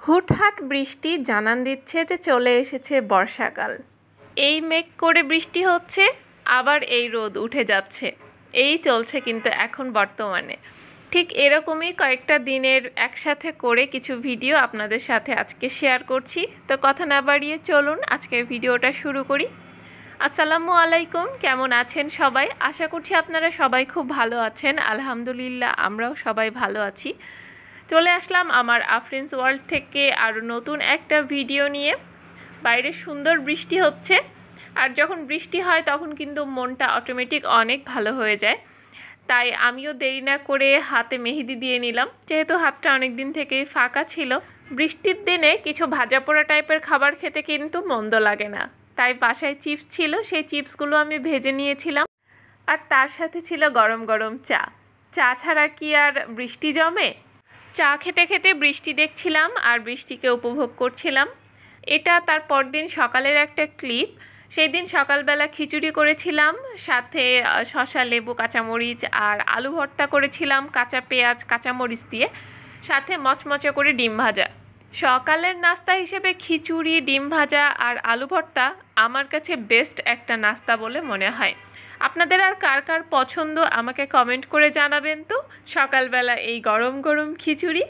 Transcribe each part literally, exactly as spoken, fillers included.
হুটহাট বৃষ্টি জানান দিচ্ছে যে চলে এসেছে বর্ষাকাল। এই মেঘ করে বৃষ্টি হচ্ছে, আবার এই রোদ উঠে যাচ্ছে, এই চলছে কিন্তু এখন বর্তমানে। ঠিক এরকমই কয়েকটা দিনের একসাথে করে কিছু ভিডিও আপনাদের সাথে আজকে শেয়ার করছি। তো কথা না বাড়িয়ে চলুন আজকের ভিডিওটা শুরু করি। আসসালামু আলাইকুম, কেমন আছেন সবাই? আশা করছি আপনারা সবাই খুব ভালো আছেন। আলহামদুলিল্লাহ, আমরাও সবাই ভালো আছি। চলে আসলাম আমার আফরিনস ওয়ার্ল্ড থেকে আরও নতুন একটা ভিডিও নিয়ে। বাইরে সুন্দর বৃষ্টি হচ্ছে, আর যখন বৃষ্টি হয় তখন কিন্তু মনটা অটোমেটিক অনেক ভালো হয়ে যায়। তাই আমিও দেরি না করে হাতে মেহেদি দিয়ে নিলাম, যেহেতু হাতটা অনেক দিন থেকেই ফাঁকা ছিল। বৃষ্টির দিনে কিছু ভাজা পোড়া টাইপের খাবার খেতে কিন্তু মন্দ লাগে না, তাই বাসায় চিপস ছিল, সেই চিপসগুলো আমি ভেজে নিয়েছিলাম। আর তার সাথে ছিল গরম গরম চা। চা ছাড়া কি আর বৃষ্টি জমে? চা খেতে খেতে বৃষ্টি দেখছিলাম আর বৃষ্টিকে উপভোগ করছিলাম। এটা তার পরদিন সকালের একটা ক্লিপ। সেই দিন সকালবেলা খিচুড়ি করেছিলাম, সাথে শসা, লেবু, কাঁচামরিচ আর আলু ভর্তা করেছিলাম কাঁচা পেঁয়াজ কাঁচামরিচ দিয়ে, সাথে মচমচে করে ডিম ভাজা। সকালের নাস্তা হিসেবে খিচুড়ি, ডিম ভাজা আর আলু ভর্তা আমার কাছে বেস্ট একটা নাস্তা বলে মনে হয়। আপনাদের আর কার কার পছন্দ আমাকে কমেন্ট করে জানাবেন তো। সকালবেলা এই গরম গরম খিচুড়ি।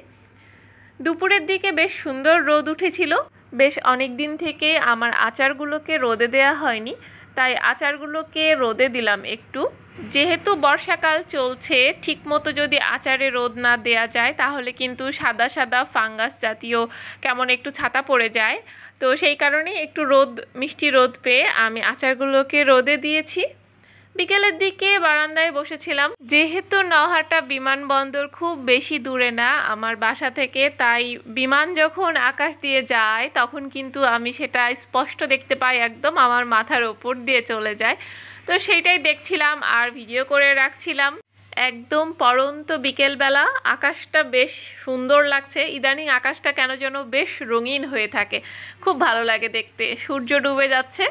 দুপুরের দিকে বেশ সুন্দর রোদ উঠেছিল। বেশ অনেক দিন থেকে আমার আচারগুলোকে রোদে দেয়া হয়নি, তাই আচারগুলোকে রোদে দিলাম একটু। যেহেতু বর্ষাকাল চলছে, ঠিকমতো যদি আচারে রোদ না দেয়া যায় তাহলে কিন্তু সাদা সাদা ফাঙ্গাস জাতীয় কেমন একটু ছাতা পড়ে যায়। তো সেই কারণে একটু রোদ, মিষ্টি রোদ পেয়ে আমি আচারগুলোকে রোদে দিয়েছি। বিকেলের দিকে বারান্দায় বসেছিলাম। যেহেতু নওহাটা বিমানবন্দর খুব বেশি দূরে না আমার বাসা থেকে, তাই বিমান যখন আকাশ দিয়ে যায় তখন কিন্তু আমি সেটা স্পষ্ট দেখতে পাই, একদম আমার মাথার ওপর দিয়ে চলে যায়। তো সেইটাই দেখছিলাম আর ভিডিও করে রাখছিলাম। একদম পড়ন্ত বিকেলবেলা, আকাশটা বেশ সুন্দর লাগছে। ইদানিং আকাশটা কেন যেন বেশ রঙিন হয়ে থাকে, খুব ভালো লাগে দেখতে। সূর্য ডুবে যাচ্ছে।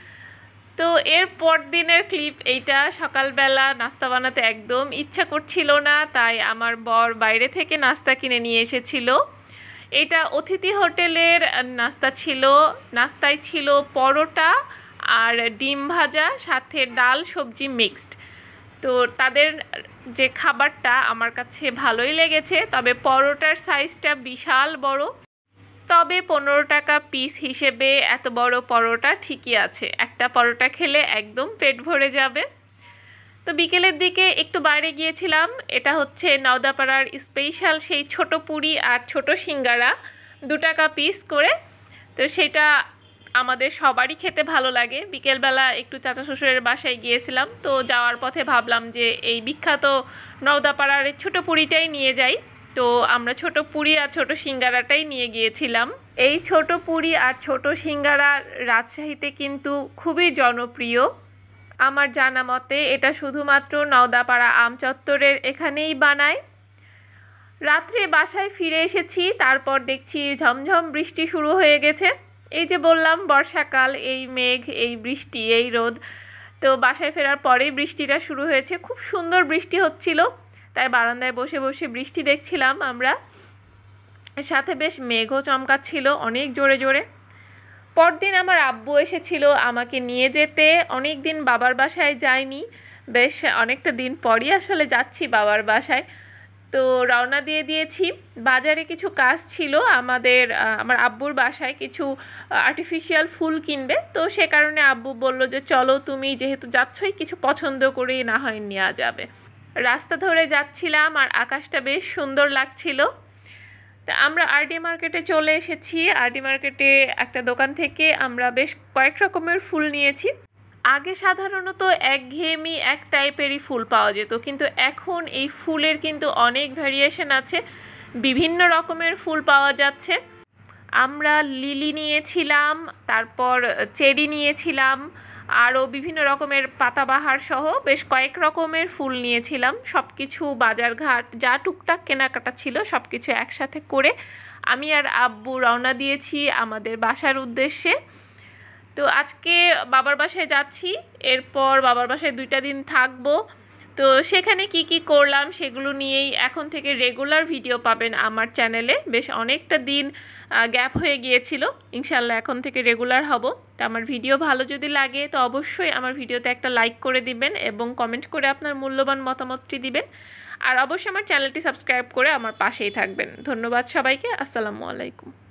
তো এর পর দিনের ক্লিপ এইটা। সকালবেলা নাস্তা বানাতে একদম ইচ্ছা করছিল না, তাই আমার বর বাইরে থেকে নাস্তা কিনে নিয়ে এসেছিল। এটা অতিথি হোটেলের নাস্তা ছিল। নাস্তায় ছিল পরোটা আর ডিম ভাজা, সাথে ডাল সবজি মিক্সড। তো তাদের যে খাবারটা আমার কাছে ভালোই লেগেছে, তবে পরোটার সাইজটা বিশাল বড়। তবে পনেরো টাকা পিস হিসেবে এত বড় পরোটা ঠিকই আছে, একটা পরোটা খেলে একদম পেট ভরে যাবে। তো বিকেলের দিকে একটু বাইরে গিয়েছিলাম। এটা হচ্ছে নওদাপাড়ার স্পেশাল সেই ছোট পুরি আর ছোট সিঙ্গারা, দু টাকা পিস করে। তো সেটা আমাদের সবারই খেতে ভালো লাগে। বিকেলবেলা একটু চাচা শ্বশুরের বাসায় গিয়েছিলাম, তো যাওয়ার পথে ভাবলাম যে এই বিখ্যাত নওদাপাড়ার ছোট পুরিটাই নিয়ে যাই। তো আমরা ছোট পুরি আর ছোট সিঙ্গারাটাই নিয়ে গিয়েছিলাম। এই ছোট পুরি আর ছোট সিঙ্গারা রাজশাহীতে কিন্তু খুবই জনপ্রিয়। আমার জানা মতে এটা শুধুমাত্র নওদাপাড়া আমচত্বরের এখানেই বানায়। রাত্রে বাসায় ফিরে এসেছি, তারপর দেখছি ঝমঝম বৃষ্টি শুরু হয়ে গেছে। এই যে বললাম বর্ষাকাল, এই মেঘ, এই বৃষ্টি, এই রোদ। তো বাসায় ফেরার পরেই বৃষ্টিটা শুরু হয়েছে, খুব সুন্দর বৃষ্টি হচ্ছিল। তাই বারান্দায় বসে বসে বৃষ্টি দেখছিলাম আমরা। সাথে বেশ মেঘও চমকাচ্ছিল অনেক জোরে জোরে। পরদিন আমার আব্বু এসেছিল আমাকে নিয়ে যেতে। অনেক দিন বাবার বাসায় যাইনি, বেশ অনেকটা দিন পরই আসলে যাচ্ছি বাবার বাসায়। তো রওনা দিয়ে দিয়েছি। বাজারে কিছু কাজ ছিল আমাদের, আমার আব্বুর বাসায় কিছু আর্টিফিশিয়াল ফুল কিনবে। তো সে কারণে আব্বু বলল যে চলো, তুমি যেহেতু যাচ্ছই কিছু পছন্দ করেই না হয় নেওয়া যাবে। রাস্তা ধরে যাচ্ছিলাম আর আকাশটা বেশ সুন্দর লাগছিল। তা আমরা আরডি মার্কেটে চলে এসেছি। আরডি মার্কেটে একটা দোকান থেকে আমরা বেশ কয়েক রকমের ফুল নিয়েছি। আগে সাধারণত একঘেয়েমি এক টাইপেরই ফুল পাওয়া যেত, কিন্তু এখন এই ফুলের কিন্তু অনেক ভ্যারিয়েশন আছে, বিভিন্ন রকমের ফুল পাওয়া যাচ্ছে। আমরা লিলি নিয়েছিলাম, তারপর চেরি নিয়েছিলাম, আরও বিভিন্ন রকমের পাতাবাহার সহ বেশ কয়েক রকমের ফুল নিয়েছিলাম। সব কিছু বাজারঘাট যা টুকটাক কেনাকাটা ছিল সব কিছু একসাথে করে আমি আর আব্বু রওনা দিয়েছি আমাদের বাসার উদ্দেশ্যে। তো আজকে বাবার বাসায় যাচ্ছি, এরপর বাবার বাসায় দুইটা দিন থাকবো। তো সেখানে কি কি করলাম সেগুলো নিয়েই এখন থেকে রেগুলার ভিডিও পাবেন আমার চ্যানেলে। বেশ অনেকটা দিন গ্যাপ হয়ে গিয়েছিল, ইনশাল্লাহ এখন থেকে রেগুলার হব। তো আমার ভিডিও ভালো যদি লাগে তো অবশ্যই আমার ভিডিওতে একটা লাইক করে দিবেন এবং কমেন্ট করে আপনার মূল্যবান মতামতটি দিবেন। আর অবশ্যই আমার চ্যানেলটি সাবস্ক্রাইব করে আমার পাশেই থাকবেন। ধন্যবাদ সবাইকে। আসসালামু আলাইকুম।